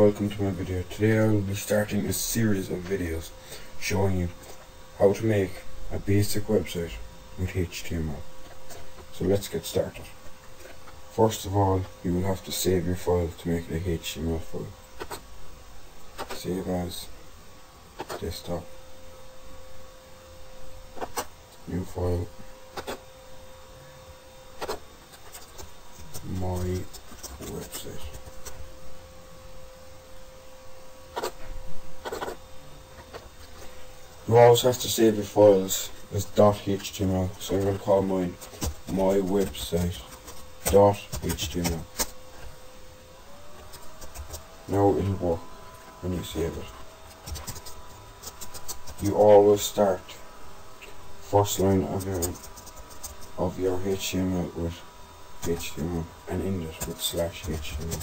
welcome to my video. Today I will be starting a series of videos showing you how to make a basic website with HTML. So let's get started. First of all, you will have to save your file to make it a HTML file. Save as desktop, new file, my website. You always have to save your files as .html, so I'm going to call mine my website .html. Now it'll work when you save it. You always start first line of your HTML with HTML and end it with /HTML.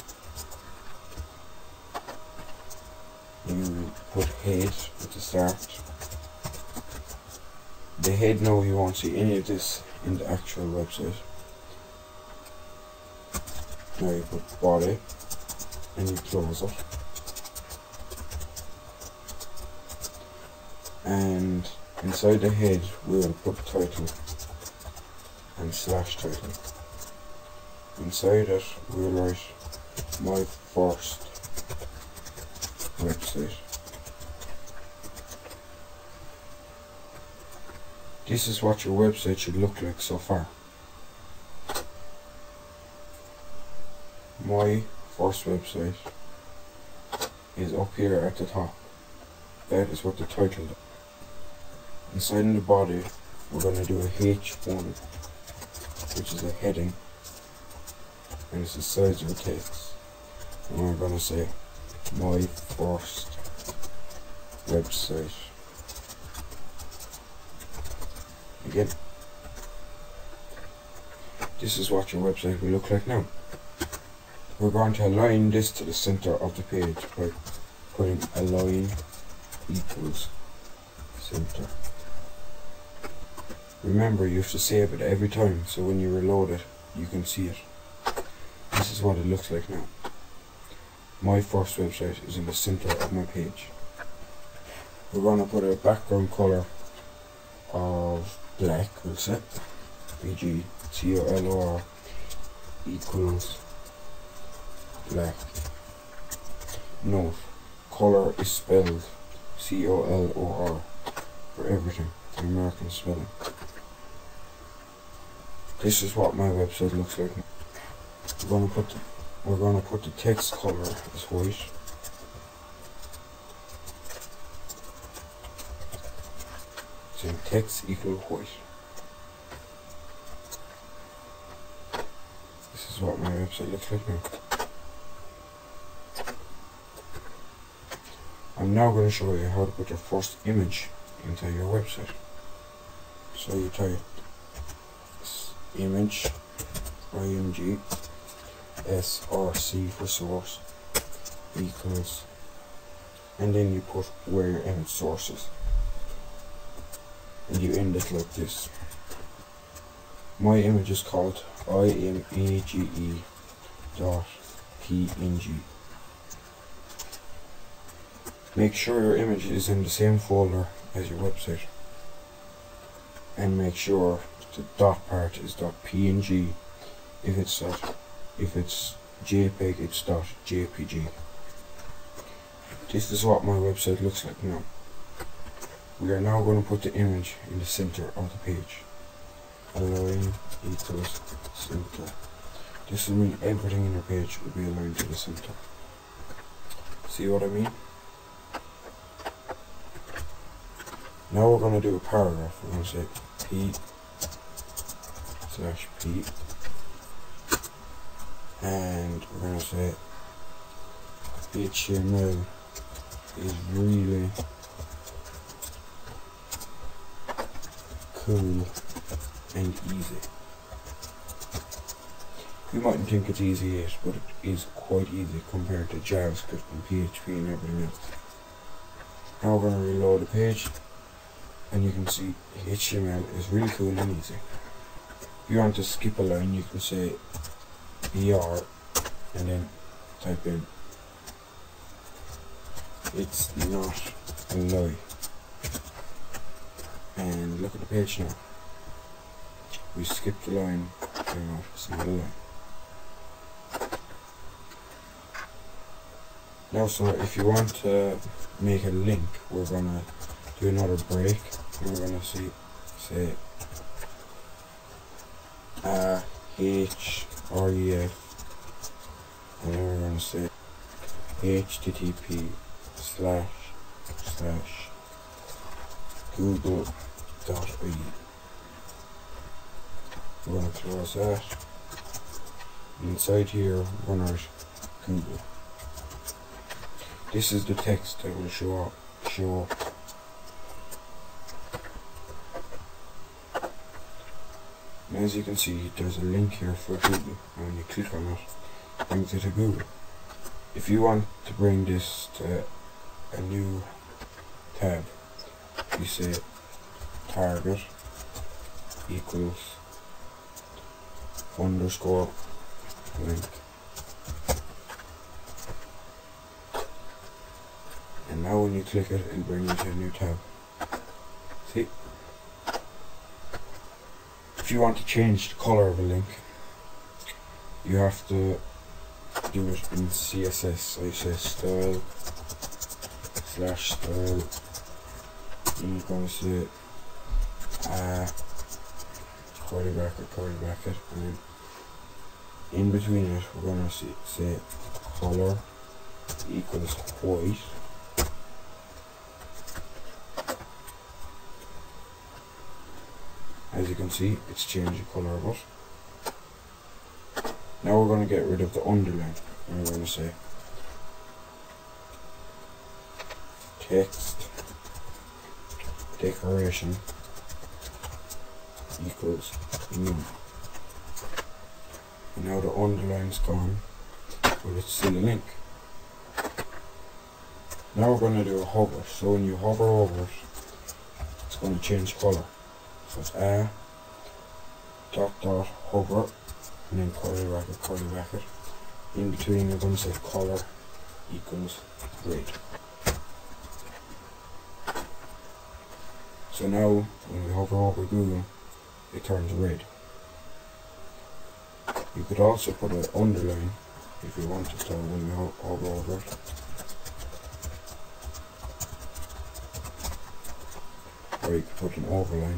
You put head at the start. The head, now you won't see any of this in the actual website. Now you put body and you close it. And inside the head we will put title and /title. Inside it we will write my first website. This is what your website should look like so far. My first website is up here at the top. That is what the title is. Inside in the body we're going to do a H1, which is a heading, and it's the size of the text, and we're going to say my first website. Again, this is what your website will look like now. We're going to align this to the center of the page by putting align equals center. Remember, you have to save it every time, so when you reload it you can see it. This is what it looks like now. My first website is in the center of my page. We're going to put a background color of black, we'll set BGCOLOR equals black. Note, color is spelled COLOR for everything, the American spelling. This is what my website looks like. We're going to put the text color as white. So text equal white. This is what my website looks like now. I'm now going to show you how to put your first image into your website. So you type image, img, src for source, equals, and then you put where your image source is. And you end it like this. My image is called image.png. Make sure your image is in the same folder as your website, and make sure the dot part is .png. If it's JPEG, it's .jpg. This is what my website looks like now. We are now going to put the image in the center of the page. Align equals center. This will mean everything in your page will be aligned to the center. See what I mean? Now we're going to do a paragraph. We're going to say P/P, and we're going to say HTML is really cool and easy. You mightn't think it's easy yet, but it is quite easy compared to JavaScript and PHP and everything else. Now we're going to reload the page, and you can see HTML is really cool and easy. If you want to skip a line, you can say BR and then type in it's not a lie. And look at the page now. We skipped the line, it's not a line. Now, so if you want to make a link, we're gonna do another break, and we're gonna say href, and then we're gonna say http://google.ie. We're gonna close that. Inside here, we're gonna write Google. This is the text that will show up. And as you can see, there's a link here for Google, and when you click on it, it brings it to Google. If you want to bring this to a new tab, you say target equals _ link. And now when you click it, it'll bring you to a new tab. See? If you want to change the color of a link, you have to do it in CSS. So you say style /style, and you're going to say curly bracket, and then in between it we're going to say color equals white. As you can see, it's changed the colour of it. Now we're going to get rid of the underline, and we're going to say text decoration equals new. And now the underline's gone, but it's still a link. Now we're going to do a hover. So when you hover over it, it's going to change colour. So it's hover, and then curly bracket. In between, you're going to say color equals red. So now when we hover over Google, it turns red. You could also put an underline if you wanted to when you hover over it. Or you could put an overline.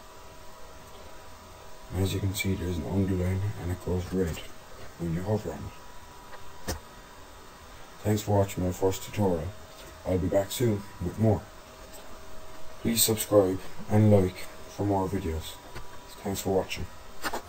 As you can see, there's an underline and it goes red when you hover on it. Thanks for watching my first tutorial. I'll be back soon with more. Please subscribe and like for more videos. Thanks for watching.